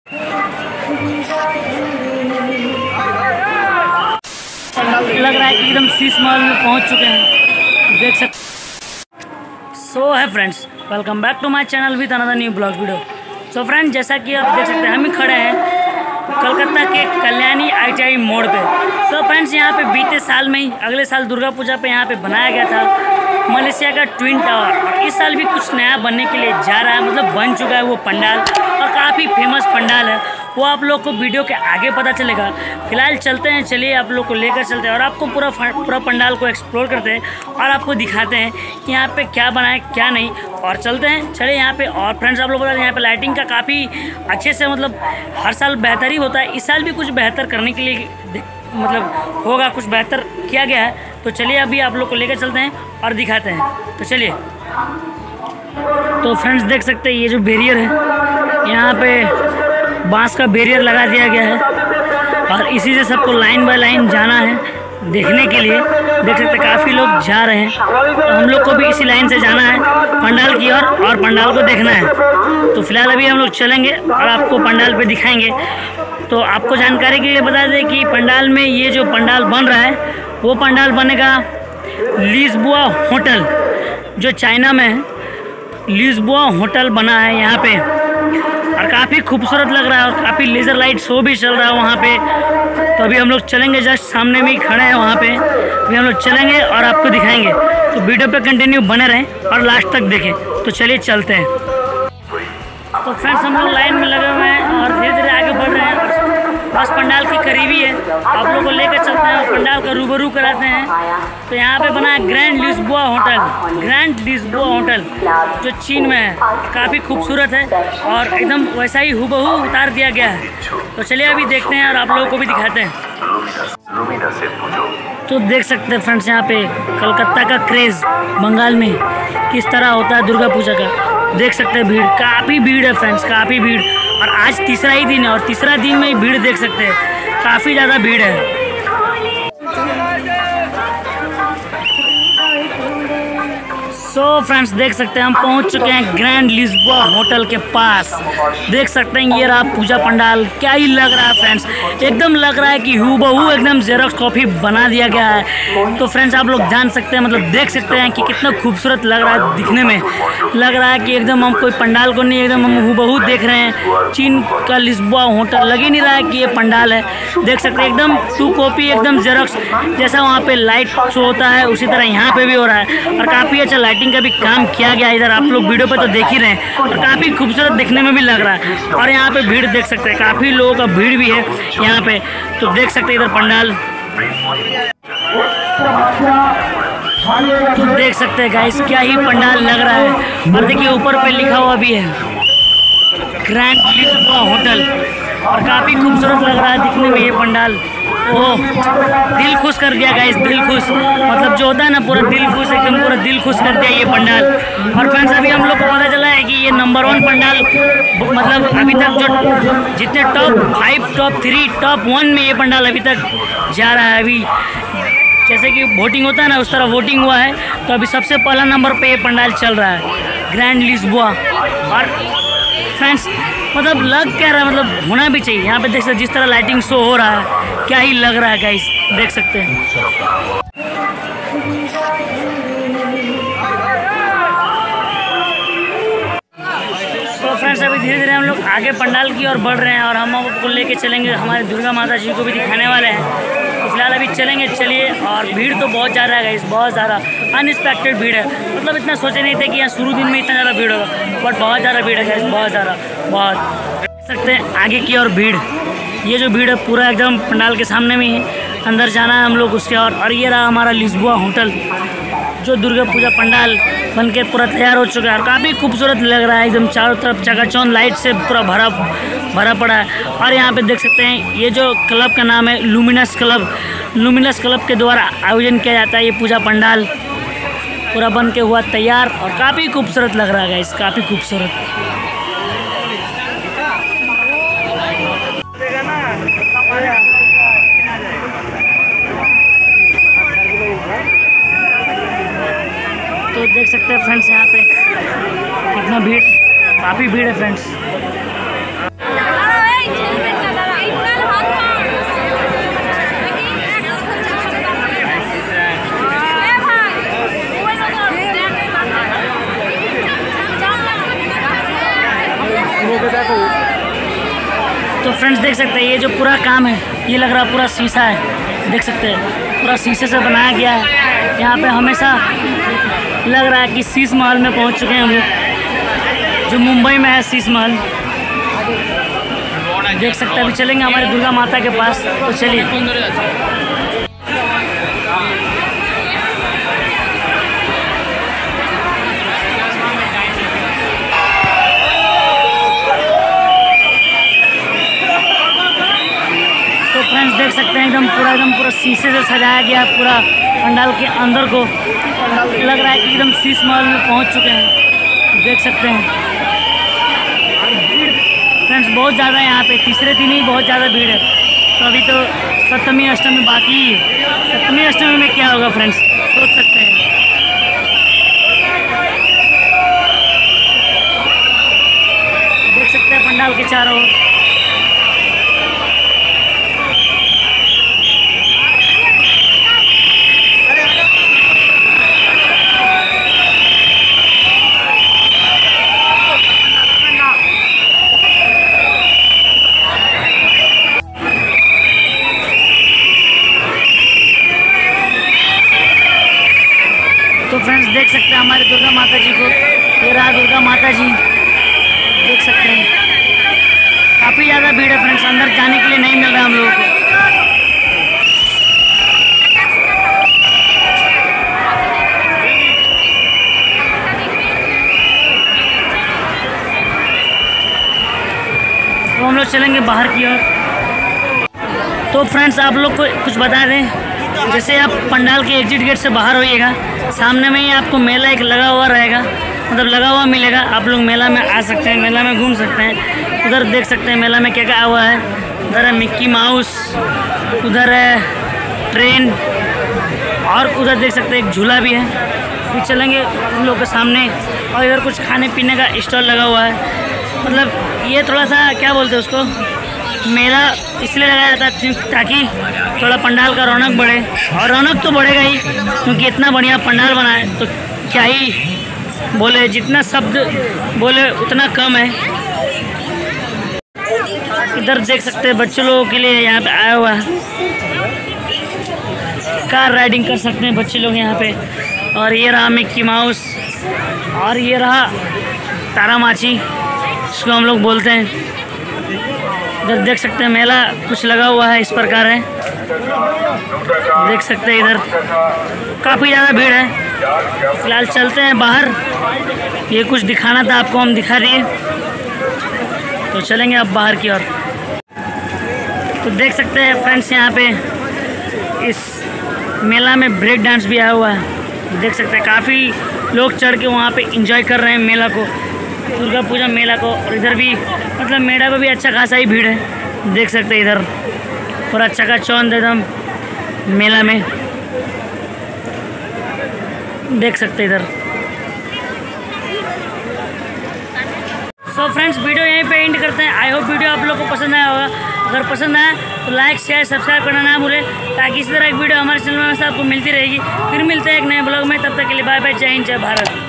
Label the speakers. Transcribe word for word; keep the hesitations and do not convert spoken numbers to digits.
Speaker 1: लग रहा है कि एकदम शीश महल में पहुंच चुके हैं, देख सकते। सो है friends, welcome back to my channel with another new blog video. So friends, जैसा कि आप देख सकते हैं हम ही खड़े हैं कलकत्ता के कल्याणी आई टी आई मोड़ पे। सो फ्रेंड्स, यहाँ पे बीते साल में ही अगले साल दुर्गा पूजा पे यहाँ पे बनाया गया था मलेशिया का ट्विन टावर, और इस साल भी कुछ नया बनने के लिए जा रहा है, मतलब बन चुका है वो पंडाल, और काफ़ी फेमस पंडाल है। वो आप लोग को वीडियो के आगे पता चलेगा। फिलहाल चलते हैं, चलिए आप लोग को लेकर चलते हैं और आपको पूरा पूरा पंडाल को एक्सप्लोर करते हैं और आपको दिखाते हैं कि यहाँ पे क्या बना है क्या नहीं। और चलते हैं, चलिए यहाँ पे। और फ्रेंड्स, आप लोग बता दें यहाँ पे लाइटिंग का काफ़ी अच्छे से, मतलब हर साल बेहतर ही होता है, इस साल भी कुछ बेहतर करने के लिए मतलब होगा, कुछ बेहतर किया गया है। तो चलिए अभी आप लोग को लेकर चलते हैं और दिखाते हैं, तो चलिए। तो फ्रेंड्स, देख सकते हैं ये जो बैरियर है, यहाँ पे बांस का बैरियर लगा दिया गया है और इसी से सबको लाइन बाय लाइन जाना है देखने के लिए। देख सकते हैं काफ़ी लोग जा रहे हैं, तो हम लोग को भी इसी लाइन से जाना है पंडाल की ओर और, और पंडाल को देखना है। तो फिलहाल अभी हम लोग चलेंगे और आपको पंडाल पे दिखाएंगे। तो आपको जानकारी के लिए बता दें कि पंडाल में ये जो पंडाल बन रहा है वो पंडाल बनेगा लिस्बोआ होटल, जो चाइना में है। लिस्बोआ होटल बना है यहाँ पे और काफ़ी खूबसूरत लग रहा है और काफ़ी लेज़र लाइट शो भी चल रहा है वहाँ पे। तो अभी हम लोग चलेंगे, जस्ट सामने में ही खड़े हैं वहाँ पे। अभी हम लोग चलेंगे और आपको दिखाएंगे, तो वीडियो पे कंटिन्यू बने रहें और लास्ट तक देखें। तो चलिए चलते हैं। तो फ्रेंड्स, हम लोग लाइन में लगे हुए हैं और धीरे धीरे आगे बढ़ रहे हैं, बस पंडाल की करीबी है। आप लोगों को लेकर चलते हैं और पंडाल का रूबरू कराते हैं। तो यहाँ पे बना है grand Lisboa hotel, grand Lisboa hotel जो चीन में है। काफ़ी खूबसूरत है और एकदम वैसा ही हूबहू उतार दिया गया है। तो चलिए अभी देखते हैं और आप लोगों को भी दिखाते हैं। तो देख सकते हैं फ्रेंड्स, यहाँ पे कलकत्ता का क्रेज़ बंगाल में किस तरह होता है दुर्गा पूजा का। देख सकते हैं भीड़, काफ़ी भीड़ है फ्रेंड्स, काफ़ी भीड़। और आज तीसरा ही दिन है और तीसरा दिन में ही भीड़ देख सकते हैं, काफ़ी ज़्यादा भीड़ है। सो फ्रेंड्स, देख सकते हैं हम पहुंच चुके हैं ग्रैंड लिस्बोआ होटल के पास। देख सकते हैं ये रहा पूजा पंडाल, क्या ही लग रहा है फ्रेंड्स, एकदम लग रहा है कि हूबहू एकदम जेरोक्स कॉपी बना दिया गया है। तो फ्रेंड्स, आप लोग जान सकते हैं, मतलब देख सकते हैं कि कितना खूबसूरत लग रहा है दिखने में। लग रहा है कि एकदम हम कोई पंडाल को नहीं, एकदम हम हूबहू देख रहे हैं चीन का लिस्बोआ होटल। लग ही नहीं रहा है कि ये पंडाल है। देख सकते हैं एकदम टू कॉपी, एकदम जेरोक्स, जैसा वहाँ पे लाइट शो होता है उसी तरह यहाँ पे भी हो रहा है। और काफ़ी अच्छा लाइटिंग का भी काम किया गया इधर, आप लोग वीडियो पे तो देख ही रहे हैं, और काफ़ी खूबसूरत देखने में भी लग रहा है। और यहाँ पे भीड़ देख सकते हैं, काफ़ी लोगों का भीड़ भी है यहाँ पे। तो देख सकते हैं इधर पंडाल, तो देख सकते हैं गाइस क्या ही पंडाल लग रहा है। और देखिए ऊपर पे लिखा हुआ भी है ग्रैंड लिस्बोआ होटल, और काफ़ी खूबसूरत लग रहा है दिखने में ये पंडाल। ओह, दिल खुश कर दिया गाइस, दिल खुश, मतलब जो होता है ना पूरा दिल खुश, एकदम पूरा दिल खुश कर दिया ये पंडाल। और फ्रेंड्स, अभी हम लोग को पता चला है कि ये नंबर वन पंडाल, मतलब अभी तक जो जितने top five, top three, top one में ये पंडाल अभी तक जा रहा है। अभी जैसे कि वोटिंग होता है ना, उस तरह वोटिंग हुआ है, तो अभी सबसे पहला नंबर पे ये पंडाल चल रहा है ग्रैंड लिस्बोआ। और फ्रेंड्स, मतलब लग क्या रहा है, मतलब होना भी चाहिए। यहाँ पे देख सकते जिस तरह लाइटिंग शो हो रहा है, क्या ही लग रहा है गाइस, देख सकते हैं। तो फ्रेंड्स, अभी धीरे धीरे हम लोग आगे पंडाल की ओर बढ़ रहे हैं और हम आपको लेके चलेंगे, हमारे दुर्गा माता जी को भी दिखाने वाले हैं। तो फिलहाल अभी चलेंगे, चलिए। और भीड़ तो बहुत ज़्यादा है गाइस, बहुत ज़्यादा अनएक्सपेक्टेड भीड़ है, मतलब इतना सोचे नहीं थे कि यहाँ शुरू दिन में इतना ज़्यादा भीड़ होगा, बट बहुत ज़्यादा भीड़ है गाइस, बहुत ज़्यादा, बहुत। देख सकते हैं आगे की ओर भीड़, ये जो भीड़ है पूरा एकदम पंडाल के सामने में ही अंदर जाना है हम लोग उसके। और और ये रहा हमारा लिस्बोआ होटल, जो दुर्गा पूजा पंडाल बन के पूरा तैयार हो चुका है और काफ़ी खूबसूरत लग रहा है, एकदम चारों तरफ चकाचौंध लाइट से पूरा भरा भरा पड़ा है। और यहाँ पे देख सकते हैं ये जो क्लब का नाम है लुमिनस क्लब, लुमिनस क्लब के द्वारा आयोजन किया जाता है ये पूजा पंडाल, पूरा बन के हुआ तैयार और काफ़ी खूबसूरत लग रहा है गाइस, काफ़ी खूबसूरत। तो देख सकते हैं फ्रेंड्स यहाँ पे कितना भीड़, काफ़ी भीड़ है फ्रेंड्स। तो फ्रेंड्स देख सकते हैं ये जो पूरा काम है ये लग रहा पूरा शीशा है, देख सकते हैं पूरा शीशे से बनाया गया है। यहाँ पे हमेशा लग रहा है कि शीश महल में पहुँच चुके हैं हम लोग, जो मुंबई में है शीश महल। देख सकते हैं अभी चलेंगे हमारे दुर्गा माता के पास, तो चलिए। तो फ्रेंड्स देख सकते हैं एकदम पूरा एकदम पूरा शीशे से सजाया गया पूरा पंडाल के अंदर को, लग रहा है कि एकदम शीश महल में पहुंच चुके हैं, देख सकते हैं। फ्रेंड्स बहुत ज़्यादा है यहाँ पे, तीसरे दिन ही बहुत ज़्यादा भीड़ है। तो अभी तो सप्तमी अष्टमी बाकी ही है, सप्तमी अष्टमी में क्या होगा फ्रेंड्स सोच सकते हैं। देख सकते हैं पंडाल के चारों ओर। तो फ्रेंड्स देख सकते हैं हमारे दुर्गा माता जी को, ये रहा दुर्गा माता जी, देख सकते हैं काफ़ी ज़्यादा भीड़ है फ्रेंड्स, अंदर जाने के लिए नहीं मिल रहा हम लोगों को। तो हम लोग चलेंगे बाहर की ओर। तो फ्रेंड्स आप लोग को कुछ बता दें, जैसे आप पंडाल के एग्जिट गेट से बाहर होइएगा, सामने में ही आपको मेला एक लगा हुआ रहेगा, मतलब लगा हुआ मिलेगा। आप लोग मेला में आ सकते हैं, मेला में घूम सकते हैं। उधर देख सकते हैं मेला में क्या क्या हुआ है, उधर है मिक्की माउस, उधर है ट्रेन, और उधर देख सकते हैं एक झूला भी है। फिर चलेंगे उन लोग के सामने, और इधर कुछ खाने पीने का स्टॉल लगा हुआ है। मतलब ये थोड़ा सा क्या बोलते हैं उसको, मेला इसलिए लगाया जाता है ताकि थोड़ा पंडाल का रौनक बढ़े, और रौनक तो बढ़ेगा ही क्योंकि इतना बढ़िया पंडाल बना है, तो क्या ही बोले, जितना शब्द बोले उतना कम है। इधर देख सकते हैं बच्चे लोगों के लिए यहाँ पे आया हुआ है, कार राइडिंग कर सकते हैं बच्चे लोग यहाँ पे। और ये रहा मिक्की माउस, और ये रहा तारामाची, इसको हम लोग बोलते हैं। इधर देख सकते हैं मेला कुछ लगा हुआ है, इस प्रकार है, देख सकते हैं इधर काफ़ी ज़्यादा भीड़ है। फिलहाल चलते हैं बाहर, ये कुछ दिखाना था आपको, हम दिखा दिए, तो चलेंगे अब बाहर की ओर। तो देख सकते हैं फ्रेंड्स यहाँ पे इस मेला में ब्रेक डांस भी आया हुआ है, देख सकते हैं काफ़ी लोग चढ़ के वहाँ पे एंजॉय कर रहे हैं मेला को, दुर्गा पूजा मेला को। और इधर भी मतलब मेला में भी अच्छा खासा ही भीड़ है, देख सकते हैं इधर पूरा चकाचौंध एकदम मेला में, देख सकते हैं इधर। सो फ्रेंड्स वीडियो यहीं पे एंड करते हैं। आई होप वीडियो आप लोग को पसंद आया होगा, अगर पसंद आया तो लाइक शेयर सब्सक्राइब करना ना भूलें, ताकि इस तरह की वीडियो हमारे चैनल में आपको मिलती रहेगी। फिर मिलते हैं एक नए ब्लॉग में, तब तक के लिए बाय बाय, जय हिंद जय भारत।